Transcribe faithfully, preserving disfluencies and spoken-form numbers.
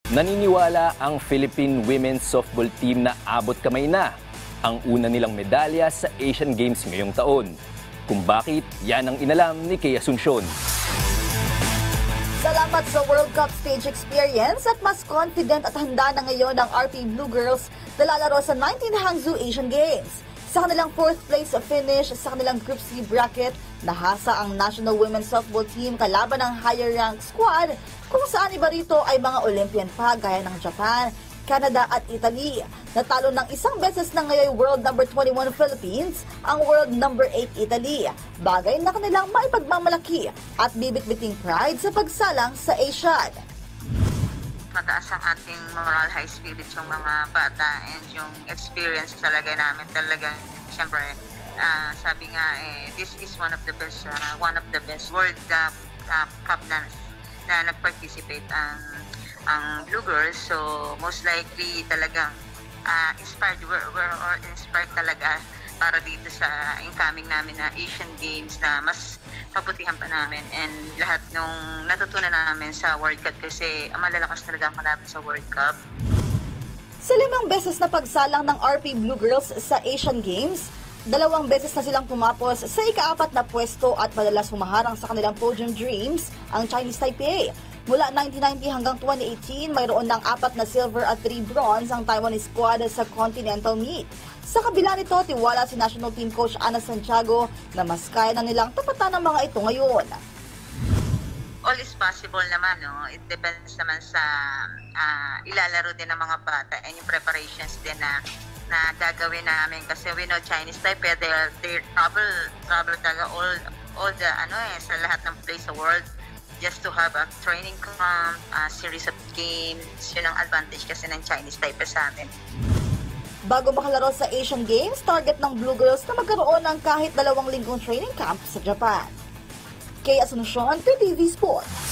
Naniniwala ang Philippine Women's Softball Team na abot kamay na ang una nilang medalya sa Asian Games ngayong taon. Kung bakit, yan ang inalam ni Kay Asuncion. Salamat sa World Cup stage experience at mas confident at handa na ngayon ang R P Blue Girls na lalaro sa nineteenth Hangzhou Asian Games. Sa kanilang fourth place finish sa kanilang Group C bracket, nahasa ang National Women's Softball Team kalaban ng higher ranked squad kung saan iba rito ay mga Olympian pa gaya ng Japan, Canada at Italy. Natalo ng isang beses na ngayon World number twenty-one Philippines ang World number eight Italy. Bagay na kanilang maipagmamalaki at bibit-biting pride sa pagsalang sa Asian. Mataas ang ating moral high spirit yung mga bata and yung experience talaga namin talaga. Siyempre, uh, sabi nga, eh, this is one of the best, uh, one of the best World Cup, uh, Cup na, na nag-participate ang, ang Blue Girls. So, most likely talaga uh, inspired, we're, we're or inspired talaga para dito sa incoming namin na Asian Games na mas pabutihan pa namin and lahat nung natutunan namin sa World Cup kasi malalakas talaga ang kalaban sa World Cup. Sa limang beses na pagsalang ng R P Blue Girls sa Asian Games, dalawang beses na silang tumapos sa ikaapat na pwesto at madalas humaharang sa kanilang podium dreams ang Chinese Taipei. Mula nineteen ninety hanggang twenty eighteen, mayroon ng apat na silver at three bronze ang Taiwanese squad sa Continental Meet. Sa kabila nito, tiwala si National Team Coach Ana Santiago na mas kaya na nilang tapatan ang mga ito ngayon. All is possible naman, no? It depends naman sa uh, ilalaro din ng mga bata and yung preparations din na na gagawin namin kasi we know Chinese Taipei, they they travel travel talaga all all the ano eh sa lahat ng place sa world just to have a training camp, a series of games. Yun ang advantage kasi ng Chinese Taipei sa amin. Bago makalaro sa Asian Games, target ng Blue Girls na magkaroon ng kahit dalawang linggong training camp sa Japan. Kay Asuncion, T V Sports.